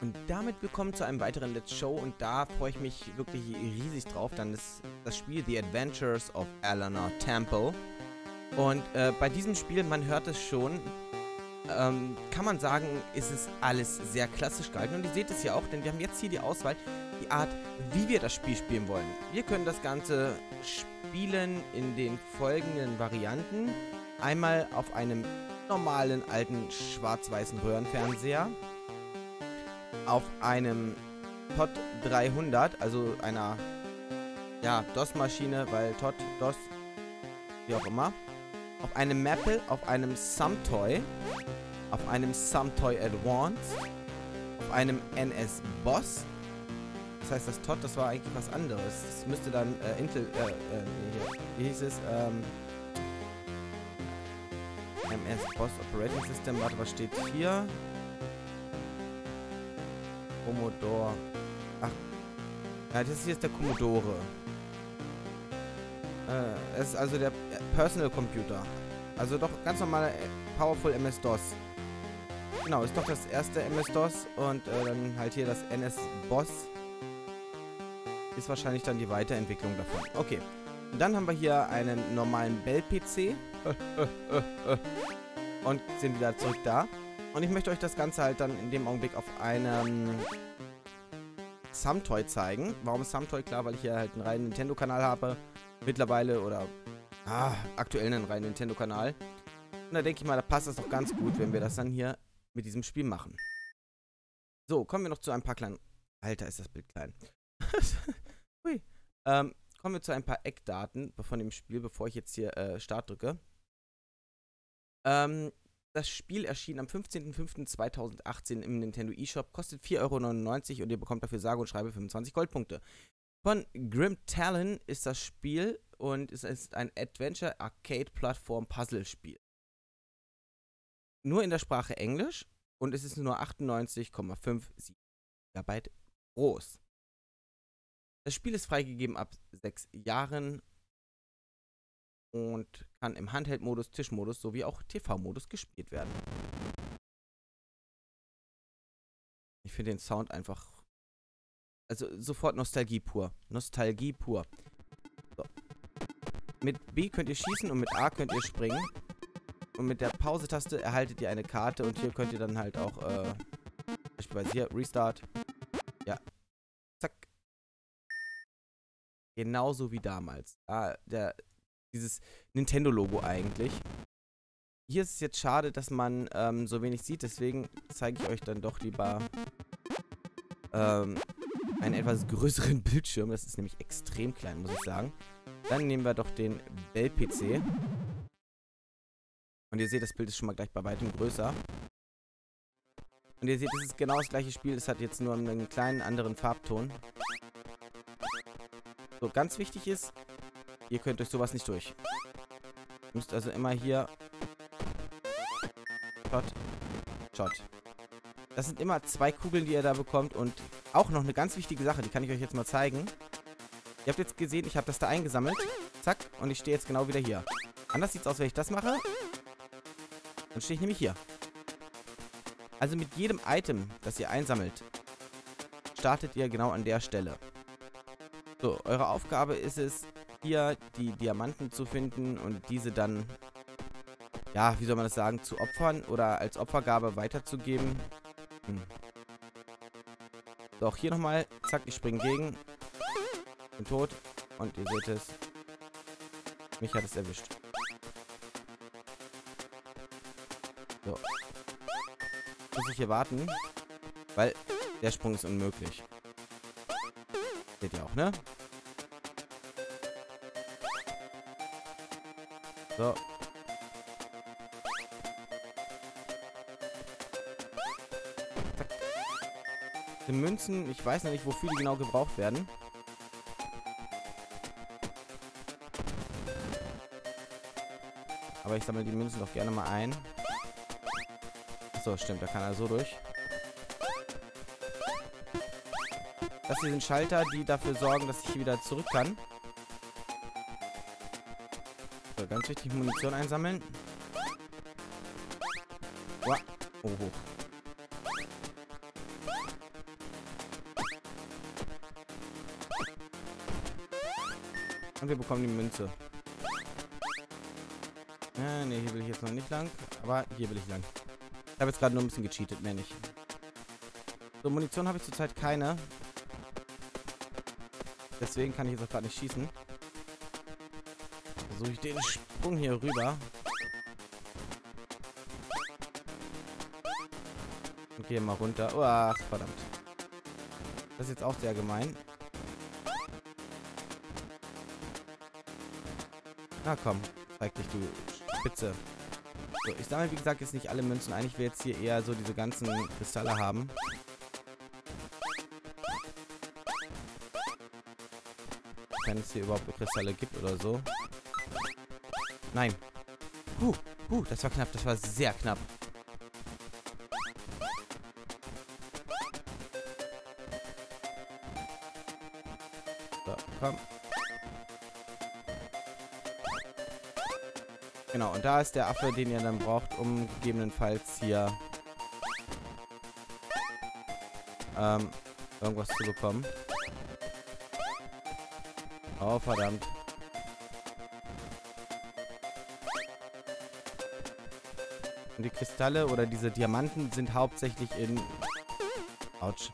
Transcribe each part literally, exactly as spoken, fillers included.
Und damit willkommen zu einem weiteren Let's Show und da freue ich mich wirklich riesig drauf. Dann ist das Spiel The Adventures of Eleanor Temple. Und äh, bei diesem Spiel, man hört es schon, ähm, kann man sagen, ist es alles sehr klassisch gehalten. Und ihr seht es ja auch, denn wir haben jetzt hier die Auswahl, die Art, wie wir das Spiel spielen wollen. Wir können das Ganze spielen in den folgenden Varianten. Einmal auf einem normalen alten schwarz-weißen Röhrenfernseher. Auf einem T O D dreihundert, also einer, ja, DOS-Maschine, weil T O D, DOS, wie auch immer. Auf einem Maple, auf einem Sumtoy, auf einem Sumtoy Advance, auf einem N S Boss. Das heißt, das T O D, das war eigentlich was anderes. Das müsste dann äh, Intel, äh, äh, hier, wie hieß es, ähm, M S Boss Operating System, warte, was steht hier? Commodore. Ach. Ja, das hier ist der Commodore. Äh, es ist also der Personal Computer. Also doch ganz normaler Powerful M S DOS. Genau, ist doch das erste M S DOS und äh, dann halt hier das N S Boss. Ist wahrscheinlich dann die Weiterentwicklung davon. Okay. Und dann haben wir hier einen normalen Bell-P C. Und sind wieder zurück da. Und ich möchte euch das Ganze halt dann in dem Augenblick auf einem Sumtoy zeigen. Warum Sumtoy? Klar, weil ich hier halt einen reinen Nintendo-Kanal habe. Mittlerweile oder ah, aktuell einen reinen Nintendo-Kanal. Und da denke ich mal, da passt es doch ganz gut, wenn wir das dann hier mit diesem Spiel machen. So, kommen wir noch zu ein paar kleinen... Alter, ist das Bild klein. Hui. Ähm, kommen wir zu ein paar Eckdaten von dem Spiel, bevor ich jetzt hier äh, Start drücke. Ähm... Das Spiel erschien am fünfzehnten fünften zweitausendachtzehn im Nintendo eShop, kostet vier Euro neunundneunzig und ihr bekommt dafür sage und schreibe fünfundzwanzig Goldpunkte. Von Grim Talon ist das Spiel und es ist ein Adventure-Arcade-Plattform-Puzzle-Spiel. Nur in der Sprache Englisch und es ist nur achtundneunzig Komma fünfundsiebzig Gigabyte groß. Das Spiel ist freigegeben ab sechs Jahren und kann im Handheld-Modus, Tischmodus sowie auch T V-Modus gespielt werden. Ich finde den Sound einfach... Also sofort Nostalgie pur. Nostalgie pur. So. Mit B könnt ihr schießen und mit A könnt ihr springen. Und mit der Pause-Taste erhaltet ihr eine Karte und hier könnt ihr dann halt auch, äh, beispielsweise hier, Restart. Ja. Zack. Genauso wie damals. Ah, der... Dieses Nintendo-Logo eigentlich. Hier ist es jetzt schade, dass man ähm, so wenig sieht, deswegen zeige ich euch dann doch lieber ähm, einen etwas größeren Bildschirm. Das ist nämlich extrem klein, muss ich sagen. Dann nehmen wir doch den Bell-P C. Und ihr seht, das Bild ist schon mal gleich bei weitem größer. Und ihr seht, es ist genau das gleiche Spiel, es hat jetzt nur einen kleinen anderen Farbton. So, ganz wichtig ist, ihr könnt durch sowas nicht durch. Ihr müsst also immer hier... Shot. Shot. Das sind immer zwei Kugeln, die ihr da bekommt. Und auch noch eine ganz wichtige Sache, die kann ich euch jetzt mal zeigen. Ihr habt jetzt gesehen, ich habe das da eingesammelt. Zack. Und ich stehe jetzt genau wieder hier. Anders sieht es aus, wenn ich das mache. Dann stehe ich nämlich hier. Also mit jedem Item, das ihr einsammelt, startet ihr genau an der Stelle. So, eure Aufgabe ist es, hier die Diamanten zu finden und diese dann, ja, wie soll man das sagen, zu opfern oder als Opfergabe weiterzugeben. Hm. So, auch hier nochmal, zack, ich springe gegen, bin tot und ihr seht es, mich hat es erwischt. So. Muss ich hier warten, weil der Sprung ist unmöglich. Seht ihr auch, ne? So. Zack. Die Münzen, ich weiß noch nicht, wofür die genau gebraucht werden. Aber ich sammle die Münzen doch gerne mal ein. Achso, stimmt, da kann er so durch. Das hier sind Schalter, die dafür sorgen, dass ich hier wieder zurück kann. So, ganz wichtig, Munition einsammeln. Wow. Oh, hoch. Und wir bekommen die Münze. Ja, ne, hier will ich jetzt noch nicht lang. Aber hier will ich lang. Ich habe jetzt gerade nur ein bisschen gecheatet, mehr nicht. So, Munition habe ich zurzeit keine. Deswegen kann ich jetzt auch gerade nicht schießen. Versuche ich den Sprung hier rüber. Und gehe mal runter. Oh, ach, verdammt. Das ist jetzt auch sehr gemein. Na komm, zeig dich, du Spitze. So, ich sammle, wie gesagt, jetzt nicht alle Münzen ein. Ich will jetzt hier eher so diese ganzen Kristalle haben. Wenn es hier überhaupt Kristalle gibt oder so. Nein. Huh, huh, das war knapp. Das war sehr knapp. So, komm. Genau, und da ist der Affe, den ihr dann braucht, um gegebenenfalls hier ähm, irgendwas zu bekommen. Oh, verdammt. Und die Kristalle oder diese Diamanten sind hauptsächlich in... Autsch.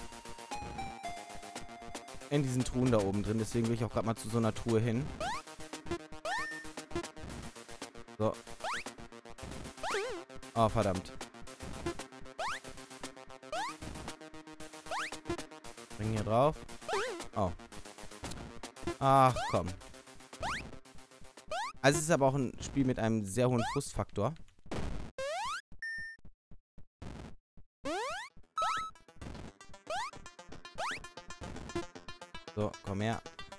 In diesen Truhen da oben drin. Deswegen will ich auch gerade mal zu so einer Truhe hin. So. Oh, verdammt. Bring hier drauf. Oh. Ach, komm. Also es ist aber auch ein Spiel mit einem sehr hohen Frustfaktor. So, komm her.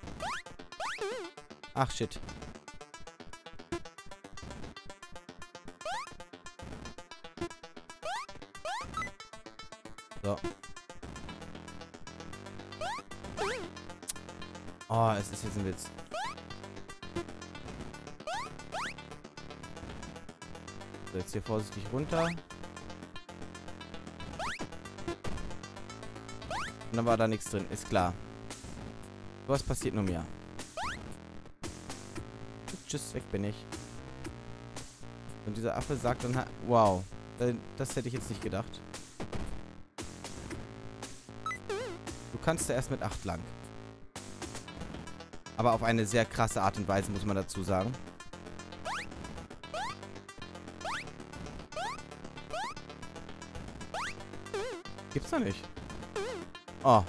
Ach, shit. So. Oh, es ist jetzt ein Witz. So, jetzt hier vorsichtig runter. Und dann war da nichts drin, ist klar. Was passiert nur mir? Tschüss, weg bin ich. Und dieser Affe sagt dann halt... Wow. Das hätte ich jetzt nicht gedacht. Du kannst ja erst mit acht lang. Aber auf eine sehr krasse Art und Weise, muss man dazu sagen. Gibt's doch nicht. Oh.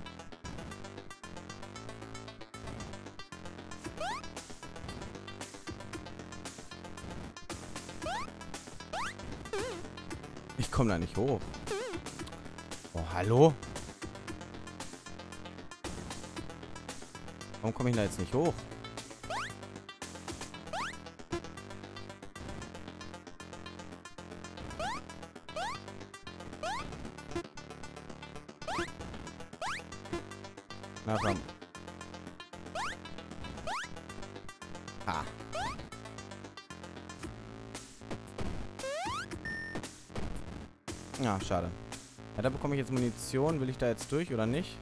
Ich komme da nicht hoch. Oh, hallo? Warum komme ich da jetzt nicht hoch? Na komm. Ah. Ja, schade. Ja, da bekomme ich jetzt Munition. Will ich da jetzt durch oder nicht?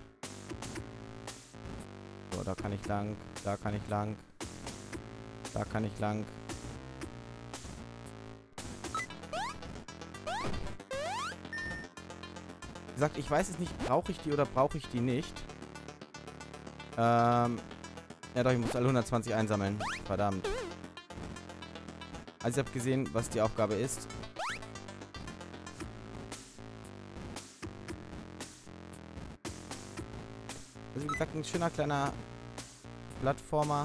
So, da kann ich lang. Da kann ich lang. Da kann ich lang. Wie gesagt, ich weiß es nicht, brauche ich die oder brauche ich die nicht. Ähm. Ja doch, ich muss alle hundertzwanzig einsammeln. Verdammt. Also ich habe gesehen, was die Aufgabe ist. Also wie gesagt, ein schöner kleiner Plattformer.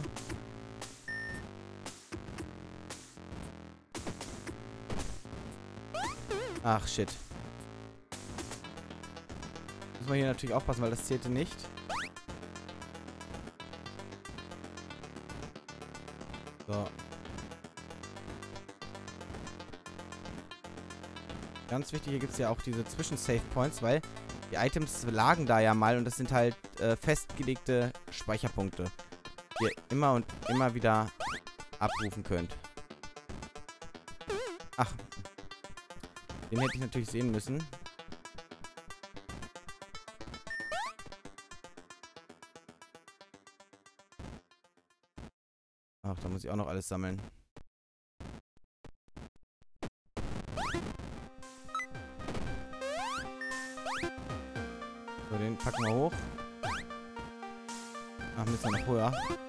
Ach, shit. Muss man hier natürlich aufpassen, weil das zählte nicht. So. Ganz wichtig, hier gibt es ja auch diese Zwischen-Save-Points, weil die Items lagen da ja mal und das sind halt äh, festgelegte Speicherpunkte, die ihr immer und immer wieder abrufen könnt. Ach. Den hätte ich natürlich sehen müssen. Ach, da muss ich auch noch alles sammeln. So, den packen wir hoch. Ach, müssen wir noch höher.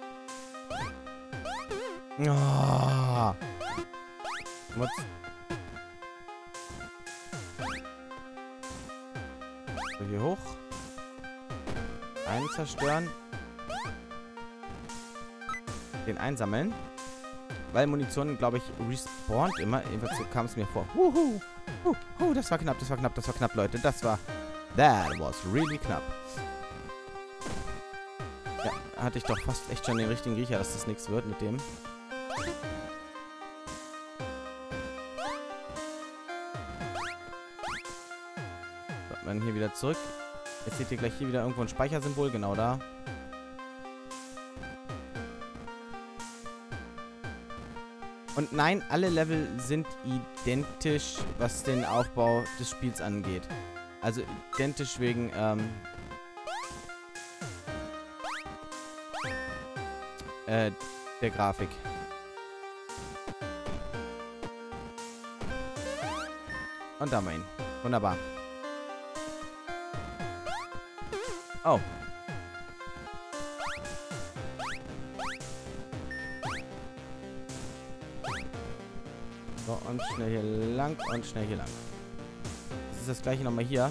Oh. Was? So, hier hoch. Einen zerstören. Den einsammeln. Weil Munition, glaube ich, respawnt immer. Jedenfalls so kam es mir vor. Wuhu. Uh, uh, das war knapp, das war knapp, das war knapp, Leute. Das war... That was really knapp. Ja, hatte ich doch fast echt schon den richtigen Riecher, dass das nichts wird mit dem. So, dann hier wieder zurück. Jetzt seht ihr gleich hier wieder irgendwo ein Speichersymbol, genau da. Und nein, alle Level sind identisch, was den Aufbau des Spiels angeht. Also identisch wegen, ähm, äh, der Grafik. Und da haben wir ihn. Wunderbar. Oh. So, und schnell hier lang und schnell hier lang. Das ist das gleiche nochmal hier.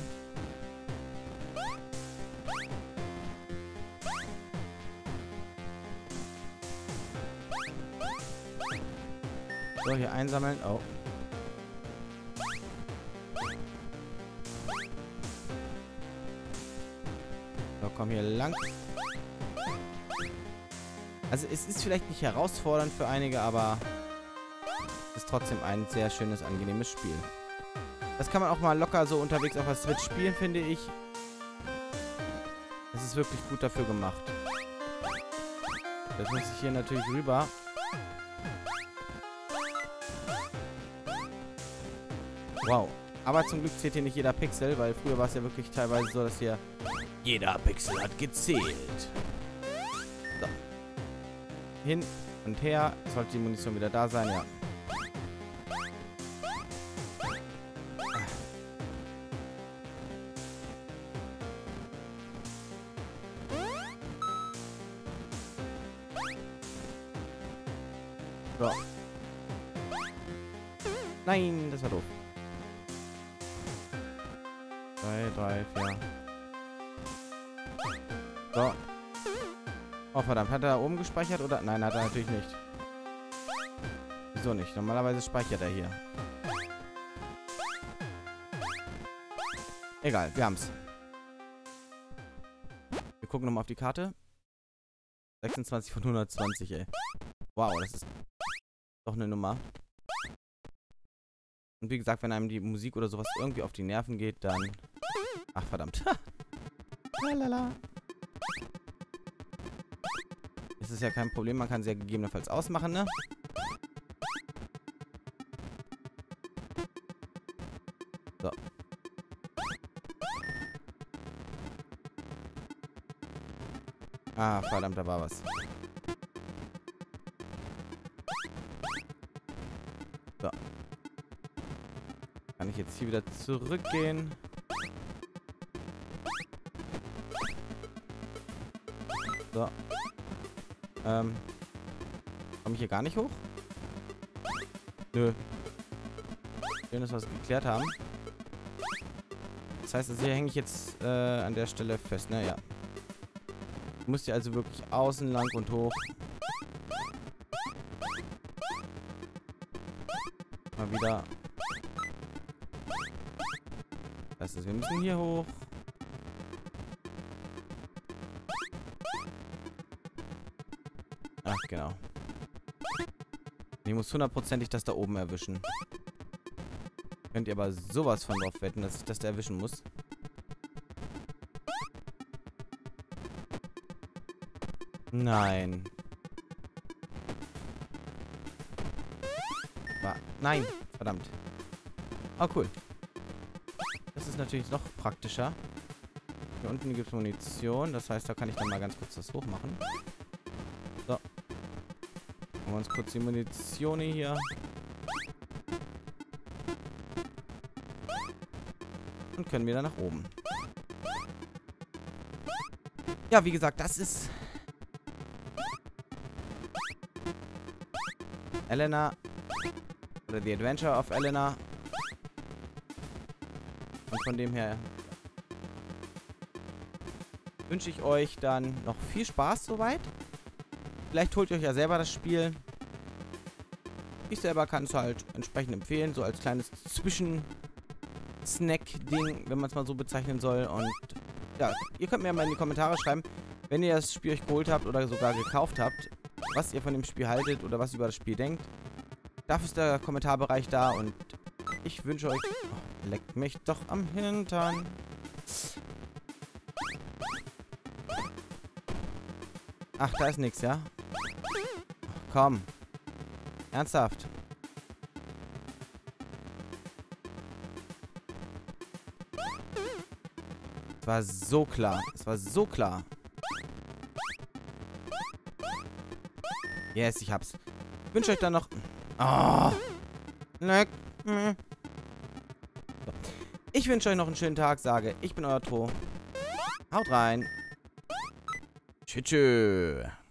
So, hier einsammeln. Oh. So, komm hier lang. Also es ist vielleicht nicht herausfordernd für einige, aber es ist trotzdem ein sehr schönes, angenehmes Spiel. Das kann man auch mal locker so unterwegs auf der Switch spielen, finde ich. Es ist wirklich gut dafür gemacht. Jetzt muss ich hier natürlich rüber. Wow. Aber zum Glück zählt hier nicht jeder Pixel, weil früher war es ja wirklich teilweise so, dass hier jeder Pixel hat gezählt. So. Hin und her. Sollte die Munition wieder da sein, ja. So. Nein, das war doof. Drei, drei, vier. So. Oh, verdammt. Hat er da oben gespeichert oder? Nein, hat er natürlich nicht. Wieso nicht? Normalerweise speichert er hier. Egal, wir haben's. Wir gucken nochmal auf die Karte. sechsundzwanzig von hundertzwanzig, ey. Wow, das ist doch eine Nummer. Und wie gesagt, wenn einem die Musik oder sowas irgendwie auf die Nerven geht, dann... Ach, verdammt. Lalala. Es ist ja kein Problem, man kann sie ja gegebenenfalls ausmachen, ne? So. Ah, verdammt, da war was. So. Kann ich jetzt hier wieder zurückgehen? So. Ähm. Komme ich hier gar nicht hoch? Nö. Schön, dass wir es geklärt haben. Das heißt, also hier hänge ich jetzt äh, an der Stelle fest, ne? Ja. Du musst hier also wirklich außen lang und hoch. Mal wieder. Das heißt, wir müssen hier hoch. Ach, genau. Ich muss hundertprozentig das da oben erwischen. Könnt ihr aber sowas von drauf wetten, dass ich das da erwischen muss. Nein. War, nein, verdammt. Oh, cool. Das ist natürlich noch praktischer. Hier unten gibt es Munition. Das heißt, da kann ich dann mal ganz kurz das hochmachen. So. wir uns kurz die Munition hier. Und können wieder nach oben. Ja, wie gesagt, das ist Elena oder The Adventure of Elena. Und von dem her wünsche ich euch dann noch viel Spaß soweit. Vielleicht holt ihr euch ja selber das Spiel. Ich selber kann es halt entsprechend empfehlen, so als kleines Zwischen-Snack-Ding, wenn man es mal so bezeichnen soll. Und ja, ihr könnt mir mal in die Kommentare schreiben, wenn ihr das Spiel euch geholt habt oder sogar gekauft habt, was ihr von dem Spiel haltet oder was ihr über das Spiel denkt. Dafür ist der Kommentarbereich da und ich wünsche euch... Oh, leckt mich doch am Hintern. Ach, da ist nichts, ja? Komm. Ernsthaft. Es war so klar. Es war so klar. Yes, ich hab's. Ich wünsche euch dann noch... Oh. Leck. So. Ich wünsche euch noch einen schönen Tag. Sage, ich bin euer Tro. Haut rein. Tschüss.